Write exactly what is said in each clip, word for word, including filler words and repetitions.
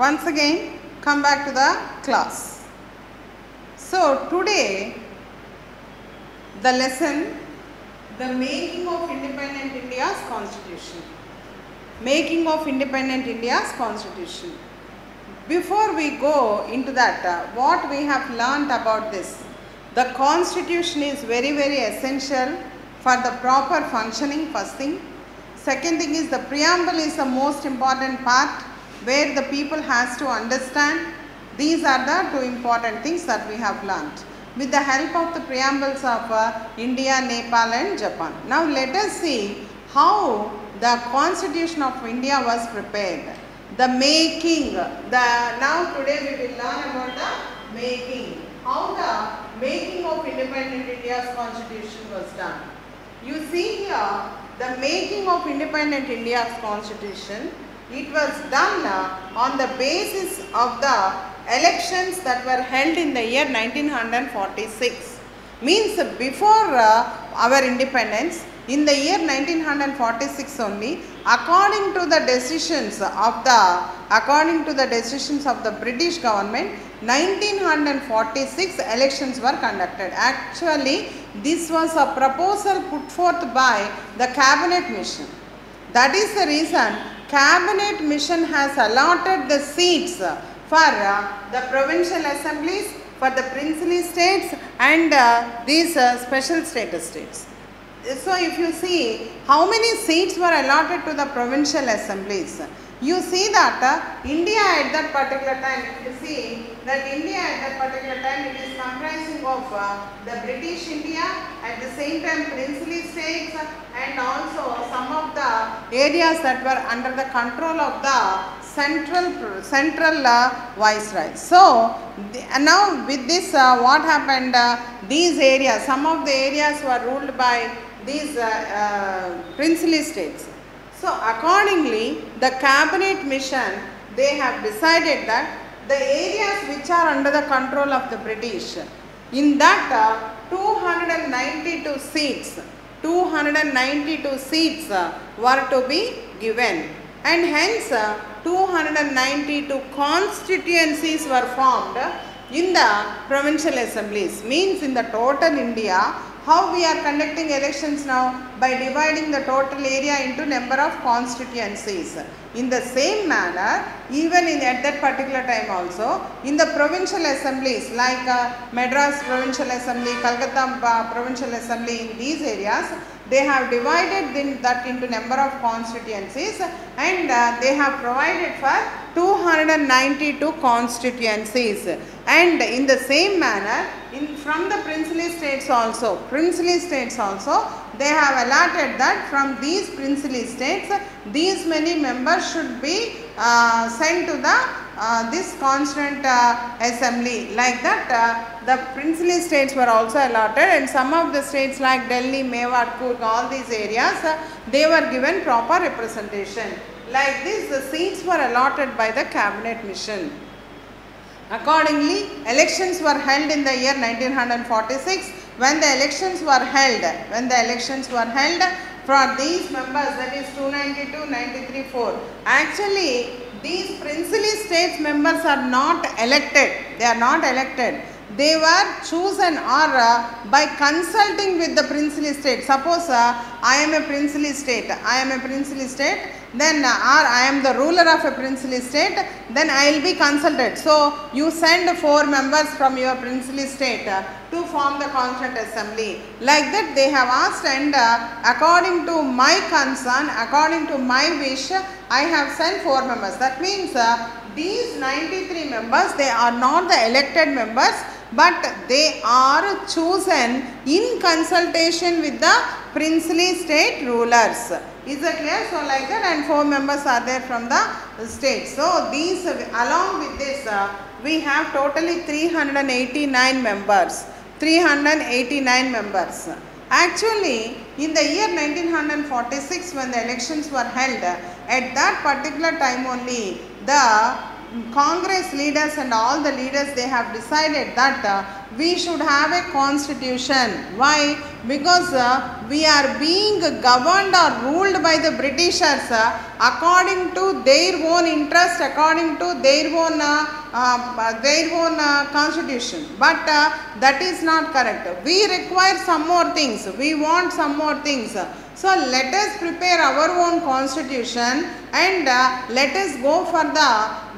once again come back to the class. So today the lesson, the making of independent India's constitution. Making of independent India's constitution. Before we go into that, uh, what we have learnt about this, the constitution is very very essential for the proper functioning, first thing. Second thing is the preamble is the most important part where the people has to understand. These are the two important things that we have learnt with the help of the preambles of uh, India, Nepal and Japan. Now let us see how the constitution of India was prepared. The making, the now today we will learn about the making, how the making of independent India's constitution was done. You see here the making of independent India's constitution, it was done uh, on the basis of the elections that were held in the year nineteen forty-six. Means before uh, our independence, in the year nineteen forty-six only, according to the decisions of the according to the decisions of the British government, nineteen forty-six elections were conducted. Actually, this was a proposal put forth by the cabinet mission. That is the reason cabinet mission has allotted the seats for uh, the provincial assemblies, for the princely states and uh, these uh, special status states. So if you see how many seats were allotted to the provincial assemblies, you see that uh, India at that particular time, if you see that India at that particular time, it is comprising of uh, the British India, at the same time princely states and also some of the areas that were under the control of the central central uh, viceroy. So the, now with this uh, what happened, uh, these areas, some of the areas were ruled by these uh, uh, princely states. So accordingly, the cabinet mission, they have decided that the areas which are under the control of the British, in that uh, two hundred ninety-two seats, two hundred ninety-two seats uh, were to be given, and hence uh, two hundred ninety-two constituencies were formed in the provincial assemblies. Means in the total India, how we are conducting elections now? By dividing the total area into number of constituencies. In the same manner, even in at that particular time also, in the provincial assemblies like uh, Madras Provincial Assembly, Calcutta uh, Provincial Assembly, in these areas, they have divided in that into number of constituencies and uh, they have provided for two hundred ninety-two constituencies. And in the same manner, in from the princely states also, princely states also, they have allotted that from these princely states, these many members should be uh, sent to the uh, this constant uh, assembly. Like that, uh, the princely states were also allotted, and some of the states like Delhi, Mewat, Coorg, all these areas, uh, they were given proper representation. Like this, the seats were allotted by the cabinet mission. Accordingly, elections were held in the year nineteen forty-six. When the elections were held, when the elections were held for these members, that is two ninety-two, ninety-three, four. Actually, these princely states members are not elected. They are not elected. They were chosen or uh, by consulting with the princely state. Suppose uh, I am a princely state, I am a princely state, then uh, or I am the ruler of a princely state, then I will be consulted. So you send four members from your princely state uh, to form the constituent assembly. Like that they have asked, and uh, according to my concern, according to my wish, I have sent four members. That means uh, these ninety-three members, they are not the elected members, but they are chosen in consultation with the princely state rulers. Is that clear? So like that, and four members are there from the state. So these, along with this, uh, we have totally three hundred eighty-nine members. three hundred eighty-nine members. Actually, in the year nineteen forty-six, when the elections were held, at that particular time only, the Congress leaders and all the leaders, they have decided that uh, we should have a constitution. Why? Because uh, we are being governed or ruled by the Britishers uh, according to their own interest, according to their own uh, uh, their own uh, constitution. But uh, that is not correct. We require some more things. We want some more things. So let us prepare our own constitution and uh, let us go for the,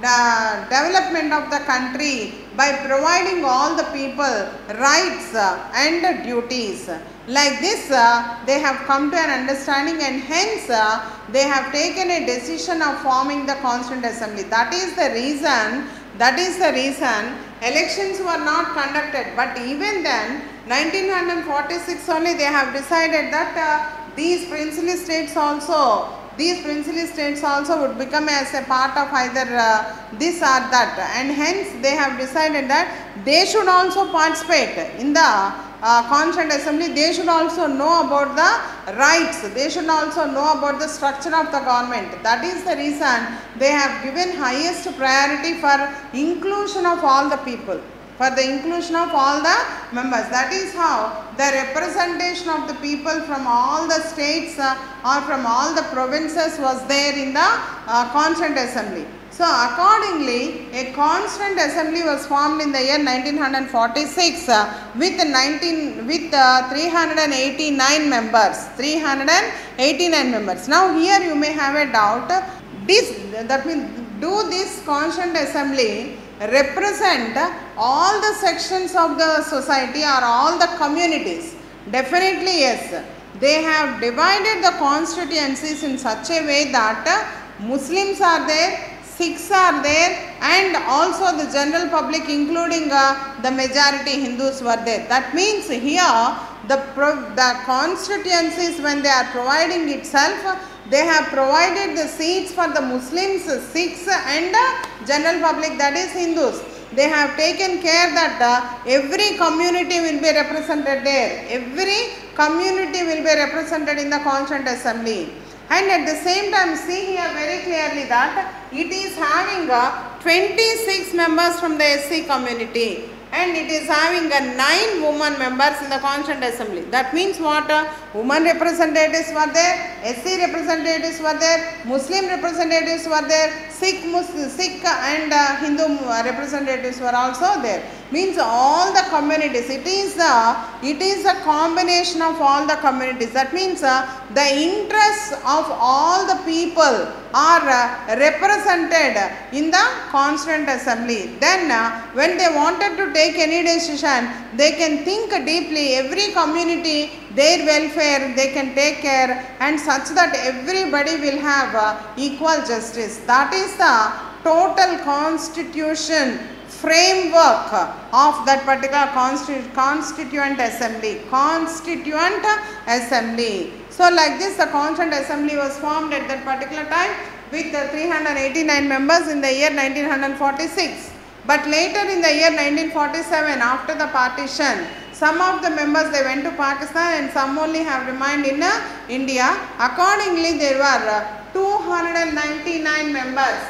the development of the country by providing all the people rights uh, and duties. Like this, uh, they have come to an understanding, and hence uh, they have taken a decision of forming the Constituent Assembly. That is the reason, that is the reason elections were not conducted. But even then, nineteen forty-six only they have decided that uh, these princely states also, these princely states also would become as a part of either uh, this or that, and hence they have decided that they should also participate in the Uh, Constituent Assembly. They should also know about the rights, they should also know about the structure of the government. That is the reason they have given highest priority for inclusion of all the people, for the inclusion of all the members. That is how the representation of the people from all the states uh, or from all the provinces was there in the uh, Constituent Assembly. So accordingly, a Constituent Assembly was formed in the year nineteen forty-six uh, with nineteen with uh, three hundred eighty-nine members. three hundred eighty-nine members. Now here you may have a doubt. This that means, do this Constituent Assembly represent all the sections of the society or all the communities? Definitely yes. They have divided the constituencies in such a way that uh, Muslims are there, Sikhs are there, and also the general public, including uh, the majority Hindus were there. That means here the, the constituencies, when they are providing itself, they have provided the seats for the Muslims, Sikhs and uh, general public, that is Hindus. They have taken care that uh, every community will be represented there. Every community will be represented in the Constituent Assembly. And at the same time, see here very clearly that it is having uh, twenty-six members from the S C community, and it is having uh, nine women members in the Constituent Assembly. That means what? Uh, women representatives were there, S C representatives were there, Muslim representatives were there, Sikh, Muslim, Sikh and uh, Hindu representatives were also there. Means all the communities. It is a, it is a combination of all the communities. That means uh, the interests of all the people are uh, represented in the Constituent Assembly. Then uh, when they wanted to take any decision, they can think deeply. Every community, their welfare, they can take care, and such that everybody will have uh, equal justice. That is the total constitution framework of that particular constitu Constituent Assembly. Constituent Assembly. So like this, the Constituent Assembly was formed at that particular time with uh, three hundred eighty-nine members in the year nineteen forty-six. But later in the year nineteen forty-seven, after the partition, some of the members, they went to Pakistan and some only have remained in uh, India. Accordingly, there were uh, two hundred ninety-nine members.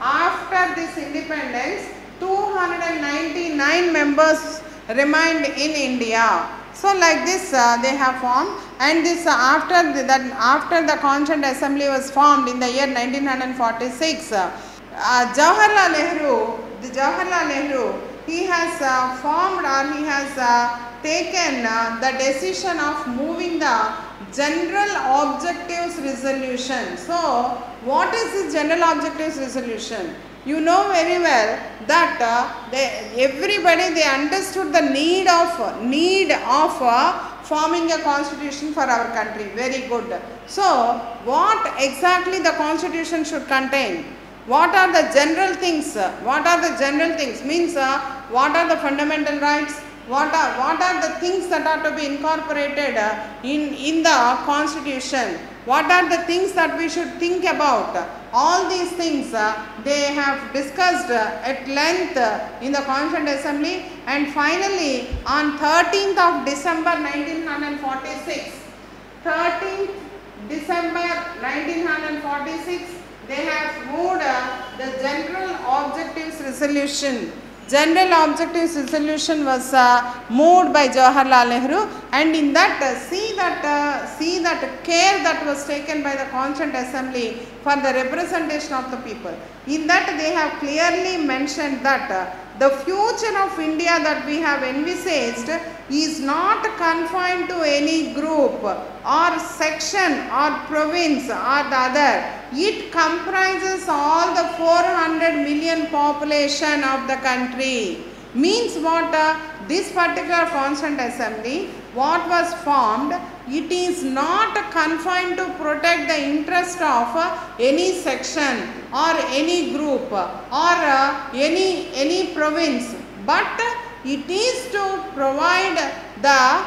After this independence, two hundred ninety-nine members remained in India. So like this uh, they have formed, and this uh, after the, that after the Constituent Assembly was formed in the year nineteen forty-six, uh, uh, Jawaharlal Nehru, the Jawaharlal Nehru, he has uh, formed or he has uh, taken uh, the decision of moving the General Objectives Resolution. So what is this General Objectives Resolution? You know very well that uh, they, everybody, they understood the need of need of uh, forming a constitution for our country. Very good. So what exactly the constitution should contain? What are the general things? What are the general things? Means uh, what are the fundamental rights? What are what are the things that are to be incorporated uh, in in the constitution? What are the things that we should think about? All these things uh, they have discussed uh, at length uh, in the Constituent Assembly, and finally on thirteenth of December nineteen forty-six, thirteenth December nineteen forty-six, they have moved uh, the general objectives resolution. General objectives resolution was uh, moved by Jawaharlal Nehru, and in that uh, see that uh, see that care that was taken by the Constituent Assembly for the representation of the people. In that they have clearly mentioned that uh, the future of India that we have envisaged is not confined to any group or section or province or the other. It comprises all the four hundred million population of the country. Means what? Uh, this particular Constituent Assembly, what was formed, it is not confined to protect the interest of uh, any section or any group or uh, any, any province, but it is to provide the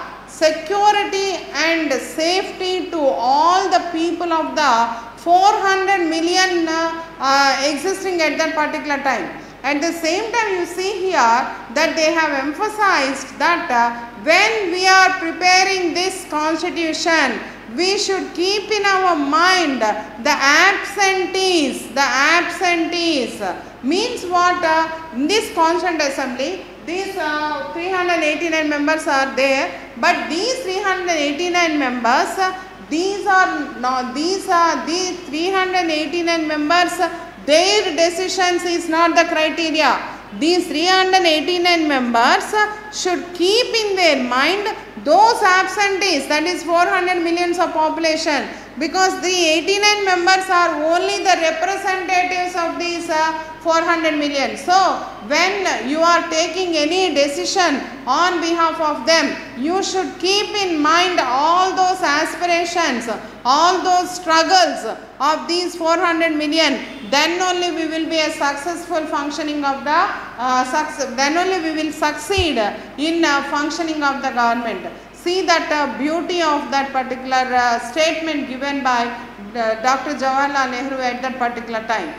security and safety to all the people of the four hundred million uh, uh, existing at that particular time. At the same time, you see here that they have emphasized that uh, when we are preparing this constitution, we should keep in our mind the absentees. The absentees means what? Uh, in this Constituent Assembly, these uh, three hundred eighty-nine members are there, but these three hundred eighty-nine members, uh, these are not, these are these three hundred eighty-nine members, uh, their decisions is not the criteria. These three hundred eighty-nine members uh, should keep in their mind those absentees, that is four hundred millions of population, because the eighty-nine members are only the representatives of these uh, four hundred million. So, when you are taking any decision on behalf of them, you should keep in mind all those aspirations, all those struggles of these four hundred million. Then only we will be a successful functioning of the, uh, success, then only we will succeed in uh, functioning of the government. See that uh, beauty of that particular uh, statement given by uh, Doctor Jawaharlal Nehru at that particular time.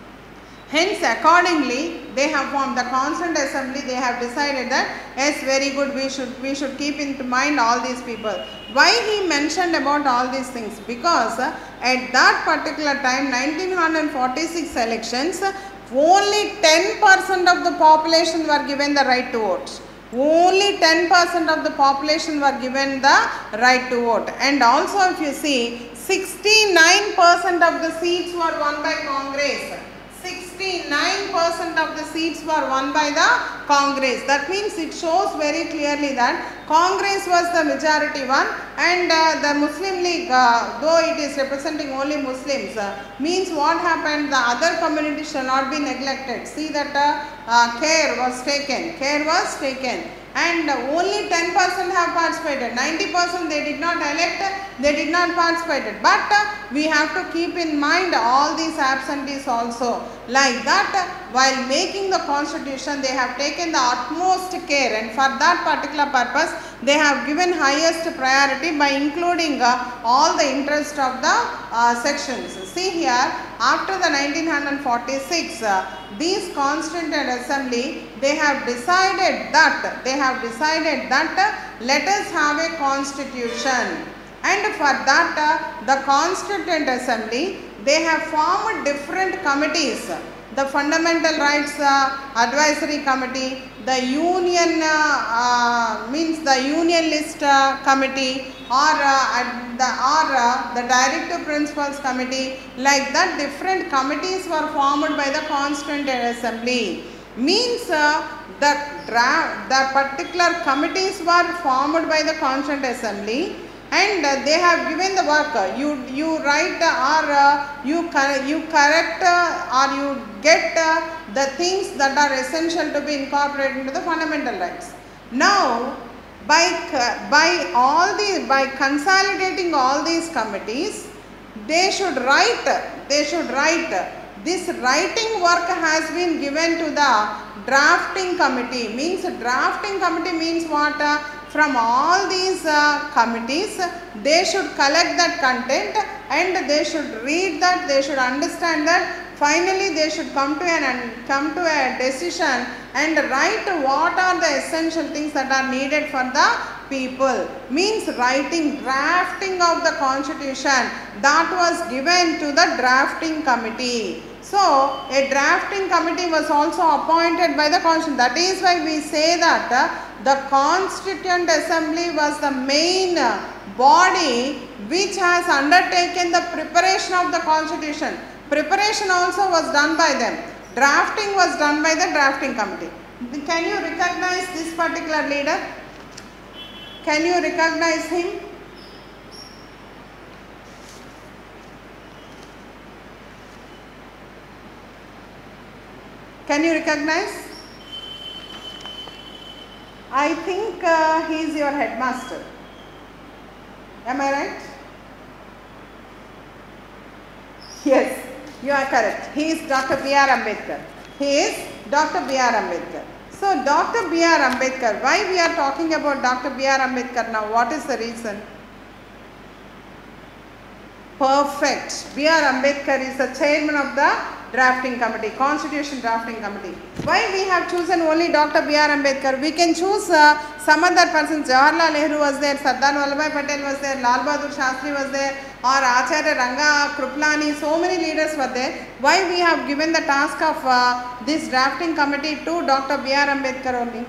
Hence, accordingly, they have formed the Constituent Assembly. They have decided that yes, very good, we should we should keep in mind all these people. Why he mentioned about all these things? Because uh, at that particular time, nineteen forty-six elections, only ten percent of the population were given the right to vote. Only ten percent of the population were given the right to vote. And also, if you see, sixty-nine percent of the seats were won by Congress. sixty-nine percent of the seats were won by the Congress. That means it shows very clearly that Congress was the majority one, and uh, the Muslim League, uh, though it is representing only Muslims, uh, means what happened, the other communities shall not be neglected. See that uh, uh, care was taken, care was taken. And only ten percent have participated, ninety percent they did not elect, they did not participate. But uh, we have to keep in mind all these absentees also. Like that, uh, while making the constitution, they have taken the utmost care, and for that particular purpose, they have given highest priority by including uh, all the interest of the uh, sections. See here, after the nineteen forty-six, uh, these Constituent Assembly, they have decided that, they have decided that uh, let us have a constitution. And for that, uh, the Constituent Assembly, they have formed different committees. The Fundamental Rights uh, Advisory Committee, the Union uh, uh, means the Union List uh, Committee, or uh, the or uh, the Directive Principles Committee. Like that, different committees were formed by the Constituent Assembly. Means uh, the draft, the particular committees were formed by the Constituent Assembly, and uh, they have given the work. You you write uh, or uh, you you correct uh, or you get uh, the things that are essential to be incorporated into the fundamental rights. Now, by by all the by consolidating all these committees, they should write. They should write. This writing work has been given to the drafting committee. Means drafting committee means what? Uh, from all these uh, committees, they should collect that content and they should read that, they should understand that. Finally, they should come to an come to a decision and write what are the essential things that are needed for the people. Means writing, drafting of the constitution, that was given to the drafting committee. So, a drafting committee was also appointed by the constitution. That is why we say that uh, the Constituent Assembly was the main uh, body which has undertaken the preparation of the constitution. Preparation also was done by them. Drafting was done by the drafting committee. Can you recognize this particular leader? Can you recognize him? Can you recognize? I think uh, he is your headmaster. Am I right? Yes, you are correct. He is Doctor B R Ambedkar. He is Doctor B R Ambedkar. So, Doctor B R Ambedkar, why we are talking about Doctor B R Ambedkar now? What is the reason? Perfect. B R Ambedkar is the chairman of the drafting committee, constitution drafting committee. Why we have chosen only Doctor B R Ambedkar? We can choose uh, some other persons. Jawaharlal Nehru was there, Sardar Vallabhbhai Patel was there, Lal Bahadur Shastri was there, or Acharya Ranga Kruplani, so many leaders were there. Why we have given the task of uh, this drafting committee to Doctor B R Ambedkar only?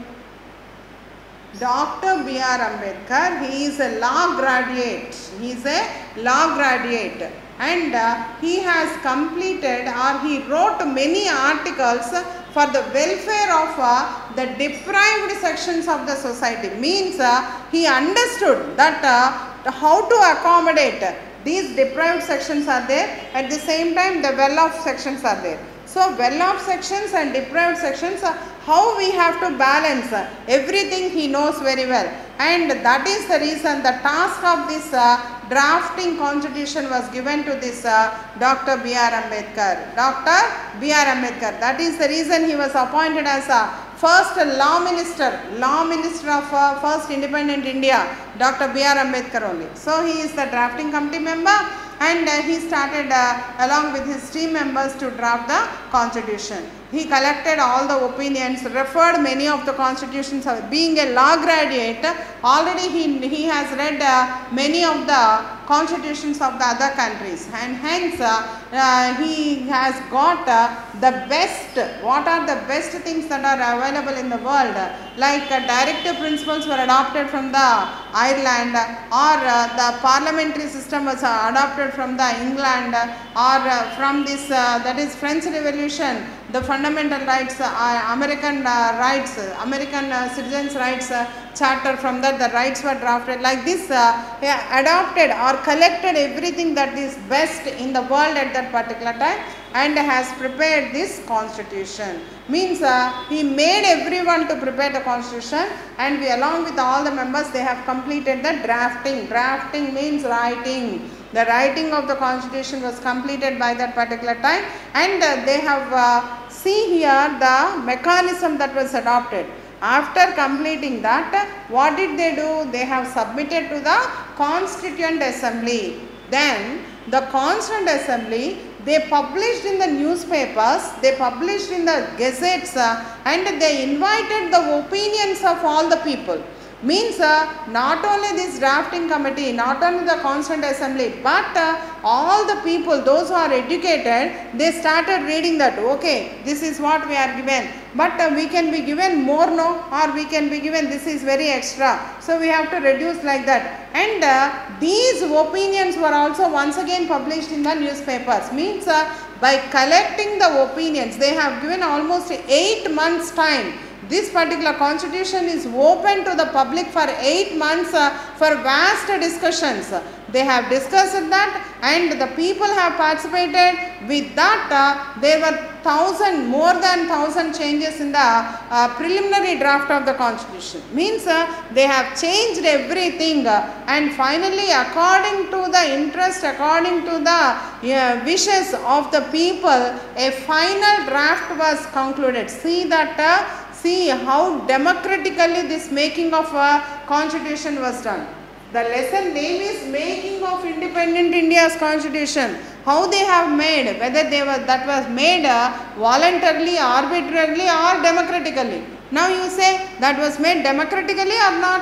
Doctor B R Ambedkar, he is a law graduate. He is a law graduate. And uh, he has completed, or he wrote many articles for the welfare of uh, the deprived sections of the society. Means uh, he understood that uh, how to accommodate these deprived sections are there, at the same time the well-off sections are there. So, well-off sections and deprived sections, uh, how we have to balance, uh, everything he knows very well. And that is the reason the task of this uh, drafting constitution was given to this uh, Doctor B R Ambedkar. Doctor B R Ambedkar. That is the reason he was appointed as a first law minister, law minister of uh, first independent India, Doctor B R Ambedkar only. So, he is the drafting committee member, and uh, he started uh, along with his team members to draft the constitution. He collected all the opinions, referred many of the constitutions. Being a law graduate, already he, he has read uh, many of the constitutions of the other countries, and hence uh, uh, he has got uh, the best, what are the best things that are available in the world, like uh, directive principles were adopted from the Ireland, or uh, the parliamentary system was uh, adopted from the England, or uh, from this uh, that is French Revolution, the fundamental rights, uh, American uh, rights, American uh, citizens rights uh, charter, from that the rights were drafted. Like this, uh, yeah, adopted or collected everything that is best in the world at that particular time, and has prepared this constitution. Means uh, he made everyone to prepare the constitution, and we, along with all the members, they have completed the drafting. Drafting means writing. The writing of the constitution was completed by that particular time, and uh, they have uh, see here the mechanism that was adopted. After completing that, what did they do? They have submitted to the Constituent Assembly. Then the Constituent Assembly, they published in the newspapers, they published in the gazettes, uh, and they invited the opinions of all the people. Means uh, not only this drafting committee, not only the Constituent Assembly, but uh, all the people, those who are educated, they started reading that, okay, this is what we are given, but uh, we can be given more, no, or we can be given, this is very extra, so we have to reduce like that. And uh, these opinions were also once again published in the newspapers. Means uh, by collecting the opinions, they have given almost eight months time. This particular constitution is open to the public for eight months uh, for vast discussions. They have discussed that, and the people have participated. With that, uh, there were thousand, more than thousand changes in the uh, preliminary draft of the constitution. Means uh, they have changed everything, uh, and finally, according to the interest, according to the uh, wishes of the people, a final draft was concluded. See that. Uh, See how democratically this making of a constitution was done. The lesson name is Making of Independent India's Constitution. How they have made, whether they were that was made uh, voluntarily, arbitrarily, or democratically. Now you say that was made democratically or not?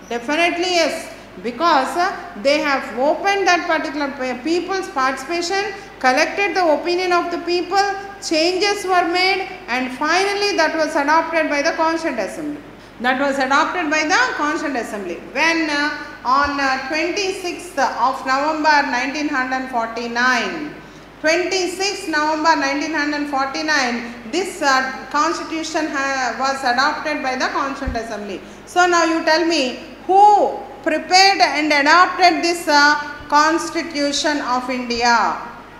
Definitely yes, because uh, they have opened that particular people's participation, collected the opinion of the people, changes were made, and finally that was adopted by the Constituent Assembly. That was adopted by the Constituent Assembly. When uh, on uh, twenty-sixth of November nineteen forty-nine, twenty-sixth November nineteen forty-nine, this uh, constitution was adopted by the Constituent Assembly. So now you tell me, who prepared and adopted this uh, Constitution of India?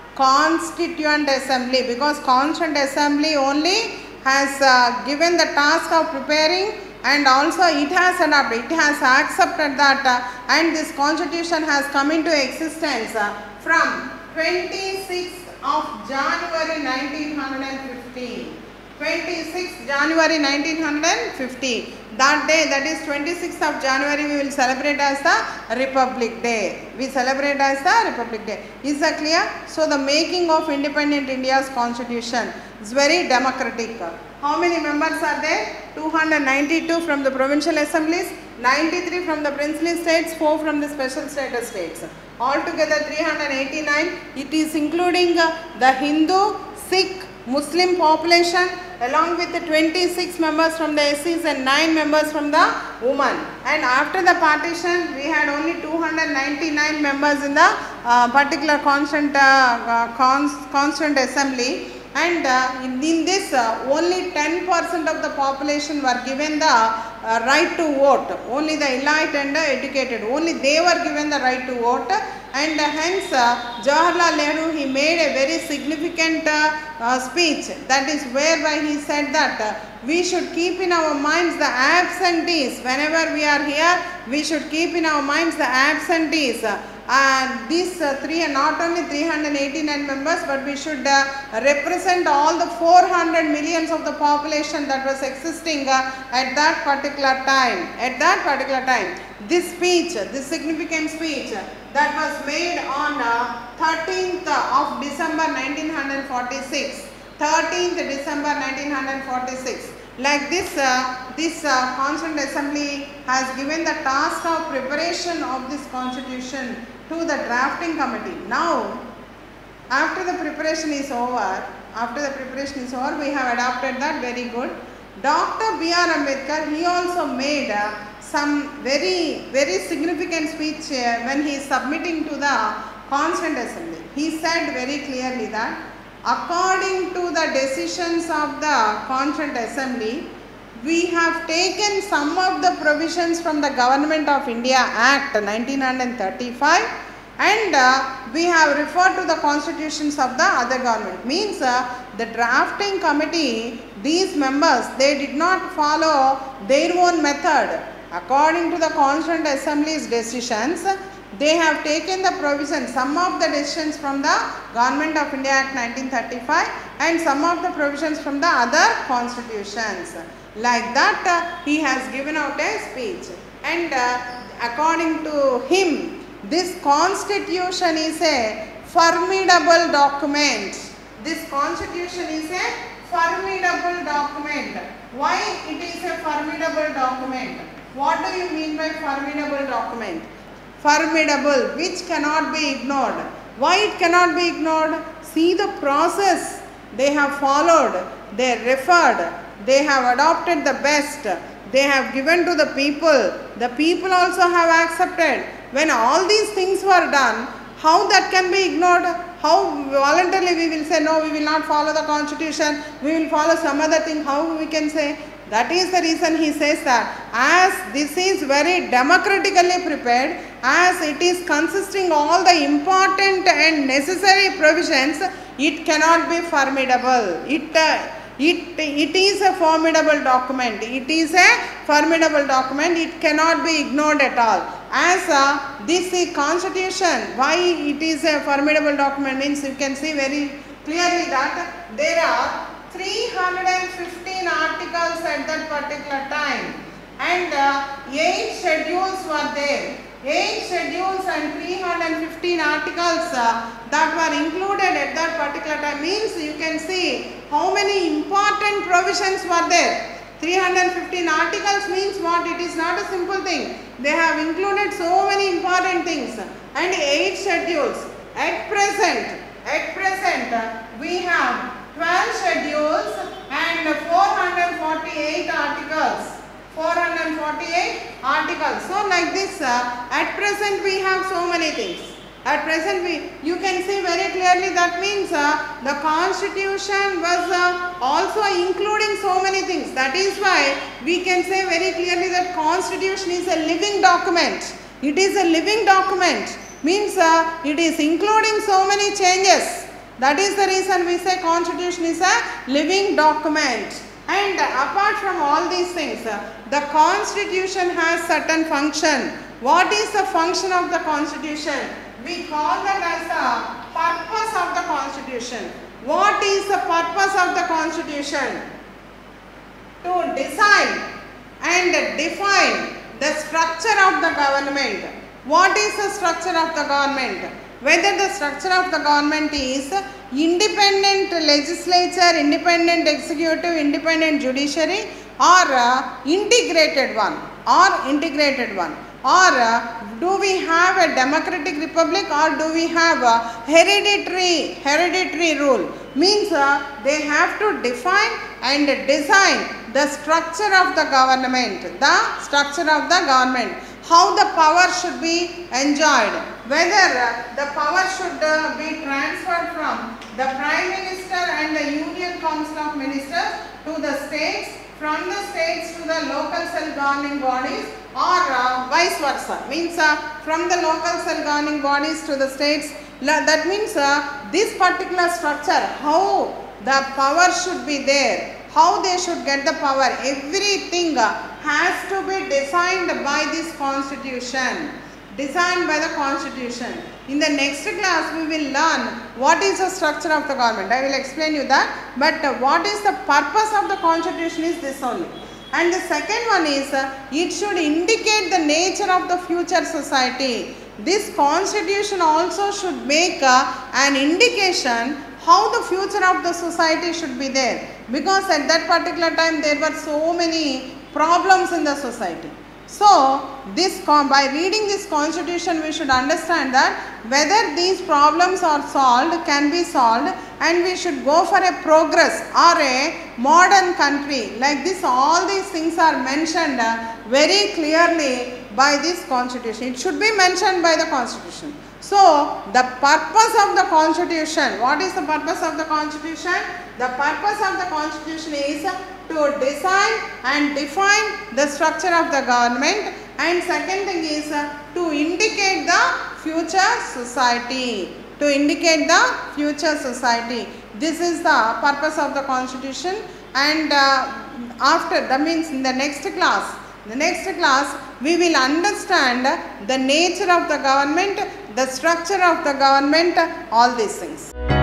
Constituent Assembly, because Constituent Assembly only has uh, given the task of preparing, and also it has adopted, it has accepted that uh, and this constitution has come into existence uh, from twenty-sixth of January nineteen fifty. twenty-sixth January nineteen fifty. That day, that is twenty-sixth of January, we will celebrate as the Republic Day. We celebrate as the Republic Day. Is that clear? So the making of independent India's constitution is very democratic. How many members are there? two hundred ninety-two from the provincial assemblies, ninety-three from the princely states, four from the special status states. Altogether three hundred eighty-nine. It is including uh, the Hindu, Sikh, Muslim population, along with the twenty-six members from the S Cs and nine members from the women. And after the partition, we had only two hundred ninety-nine members in the uh, particular constant, uh, uh, const, constant assembly. And uh, in, in this, uh, only ten percent of the population were given the uh, right to vote. Only the elite and the educated, only they were given the right to vote. And uh, hence, uh, Jawaharlal Nehru, he made a very significant uh, uh, speech. That is whereby he said that uh, we should keep in our minds the absentees. Whenever we are here, we should keep in our minds the absentees. Uh, And these uh, three, not only three hundred eighty-nine members, but we should uh, represent all the four hundred millions of the population that was existing uh, at that particular time. At that particular time, this speech, this significant speech uh, that was made on uh, thirteenth of December nineteen forty-six. thirteenth December nineteen forty-six. Like this, uh, this uh, Constituent Assembly has given the task of preparation of this constitution to the drafting committee. Now, after the preparation is over, after the preparation is over, we have adopted that, very good. Doctor B R Ambedkar, he also made uh, some very, very significant speech uh, when he is submitting to the Constituent Assembly. He said very clearly that according to the decisions of the Constituent Assembly, we have taken some of the provisions from the Government of India Act nineteen thirty-five and uh, we have referred to the constitutions of the other government. Means uh, the drafting committee, these members, they did not follow their own method. According to the Constituent Assembly's decisions, they have taken the provisions, some of the decisions from the Government of India Act nineteen thirty-five and some of the provisions from the other constitutions. Like that, uh, he has given out a speech. And uh, according to him, this constitution is a formidable document. This constitution is a formidable document. Why it is a formidable document? What do you mean by formidable document? Formidable, which cannot be ignored. Why it cannot be ignored? See the process they have followed, they referred, they have adopted the best, they have given to the people, the people also have accepted. When all these things were done, how that can be ignored? How voluntarily we will say, no, we will not follow the constitution, we will follow some other thing, how we can say? That is the reason he says that as this is very democratically prepared, as it is consisting all the important and necessary provisions, it cannot be formidable. It, uh, it, it is a formidable document. It is a formidable document. It cannot be ignored at all. As uh, this is constitution, why it is a formidable document means you can see very clearly that there are three hundred fifteen articles at that particular time and uh, eight schedules were there. eight schedules and three hundred fifteen articles uh, that were included at that particular time means you can see how many important provisions were there. three hundred fifteen articles means what? It is not a simple thing. They have included so many important things and eight schedules. At present, at present we have twelve schedules and four hundred forty-eight articles. four hundred forty-eight articles. So like this, uh, at present we have so many things. At present we, you can see very clearly that means uh, the constitution was uh, also including so many things. That is why we can say very clearly that constitution is a living document. It is a living document. Means uh, it is including so many changes. That is the reason we say constitution is a living document. And apart from all these things, the constitution has certain function. What is the function of the constitution? We call that as the purpose of the constitution. What is the purpose of the constitution? To design and define the structure of the government. What is the structure of the government? Whether the structure of the government is independent legislature, independent executive, independent judiciary, or uh, integrated one, or integrated one, or uh, do we have a democratic republic, or do we have a hereditary hereditary rule? Means uh, they have to define and design the structure of the government, the structure of the government. How the power should be enjoyed, whether the power should be transferred from the Prime Minister and the Union Council of Ministers to the states, from the states to the local self-governing bodies, or uh, vice versa. Means uh, from the local self-governing bodies to the states. That means uh, this particular structure, how the power should be there, how they should get the power, everything has to be designed by this constitution, designed by the constitution. In the next class we will learn what is the structure of the government. I will explain you that, but what is the purpose of the constitution is this only. And the second one is uh, it should indicate the nature of the future society. This constitution also should make uh, an indication how the future of the society should be there, because at that particular time there were so many problems in the society. So this by reading this constitution we should understand that whether these problems are solved, can be solved, and we should go for a progress or a modern country. Like this, all these things are mentioned very clearly by this constitution. It should be mentioned by the constitution. So the purpose of the constitution, what is the purpose of the constitution? The purpose of the constitution is to design and define the structure of the government, and second thing is to indicate the future society, to indicate the future society. This is the purpose of the constitution. And uh, after, that means in the next class, the next class we will understand the nature of the government, the structure of the government, all these things.